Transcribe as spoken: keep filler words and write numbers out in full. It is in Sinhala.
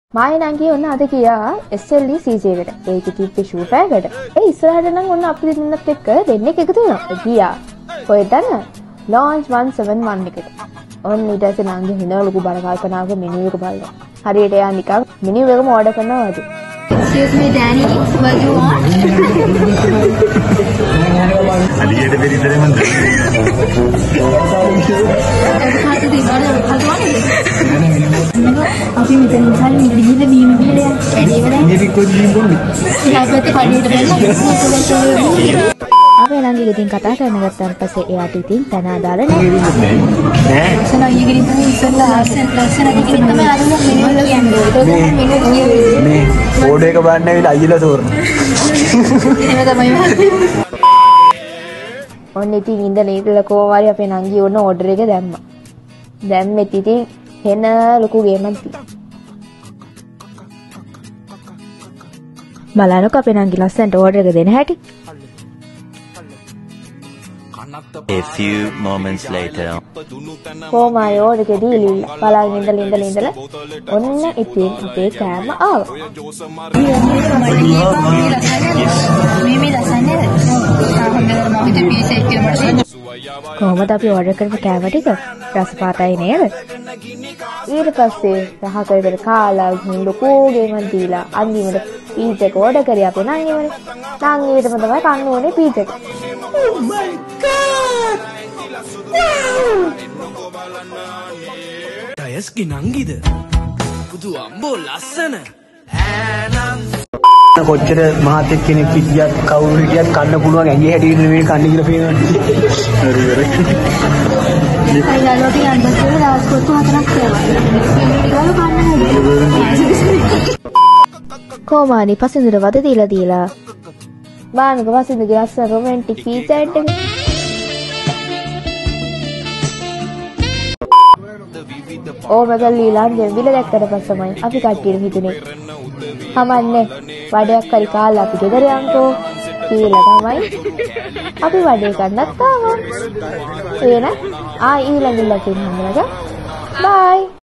මායි නංගි ඔන්න අද ගියා S L E C J එකට. ඒකේ තිබ්බේ ෂූට් එකකට. ඒ ඉස්සරහට නම් ඔන්න අපි දෙන්නත් එක්ක දෙන්නෙක් එකතු වෙනවා. ගියා. ඔය දන්න launch one seven one එකට. ඔන්න ඊට පස්සේ නංගි හින ලොකු බල කල්පනාවක මෙනු එක බලනවා. හරියට එයා නිකන් මෙනු එකම ඕඩර් කරනවා වගේ. Excuse me, Danny, what do you want? අලියට බෙරිදලේ මන්ද. අපි මෙතන ඉස්සල්ලා මෙතන ගිහින් බීම බීලා වැඩි ඉවරයි. මේක කොහොමද බීම බොන්නේ? ඊපස්සේ පඩියට බැලලා අපේ නංගිගේ ඉතින් කතා කරන ගත්තාන් පස්සේ එයාට ඉතින් තන ආදාල නැහැ. නෑ. සන ඊගෙන් තමයි ඉස්සල්ලා ආසෙන් ලස්සන ටිකෙන් තමයි අර මෙන්න කියන්නේ. ඒක මෙන්න කියන්නේ. මේ ඕඩර් එක බලන්න ඇවිල්ලා අයියලා තෝරන. එහෙම තමයි මම. ඔන්න ඉතින් ඉඳලා ඉඳලා කොහොම හරි අපේ නංගි ඔන්න ඕඩර් එක දැම්මා. දැම්මෙත් ඉතින් හෙන ලොකු ගේමක් තිබ්බා. බලන්නකෝ අපේ නංගි ලස්සනට ඕඩර් එක දෙන හැටි. A few moments later. කොහොමයි ඕඩර් එක දීලා බලන් ඉඳලා ඉඳලා ඉඳලා ඔන්න ඉතින් අපේ කෑම ආවා. මේ මේ ලස්සනද? ආ හොඳට මම පීස් එක කියලා කොහොමද අපි ඕඩර් කරපු කෑම ටික රස පාටයි නේද? ඊට පස්සේ රහකරකට කාලා ලොකු ගේමක් දීලා අන්තිමට පීස් එක ඕඩර් කරේ අපේ නංගිමනේ. නංගිටම තමයි කන්න ඕනේ පීස් එක. Oh my god! ටයස්කි නංගිද? පුදු අම්බෝ ලස්සන. කොච්චර මහත්ෙක් කෙනෙක් හිටියත් කවුරු හිටියත් කන්න පුළුවන් ඇඟේ හැටියට නෙවෙයි කන්නේ කියලා පේනවා. හරි හරි. අයියාලෝට යන්න බස්සලා දවස් කොටු හතරක් යනවා. කොහොමනි පසින්දුර වද දීලා දීලා බානක පසින්දුගේ ලස්සන රොමැන්ටික් පීස් එකක්. ඕම ගල්ලීලා දෙවිල දැක්කට පස්සමයි අපි කට්ටියට හිතුනේ කමන්නේ වඩයක් හරි කාලා අපි ගෙදර යන්කෝ කියලා තමයි අපි වඩේ ගන්නත් ආවා. එහෙනම් ආ ඊළඟ ලකින් හම්බුනක බයි.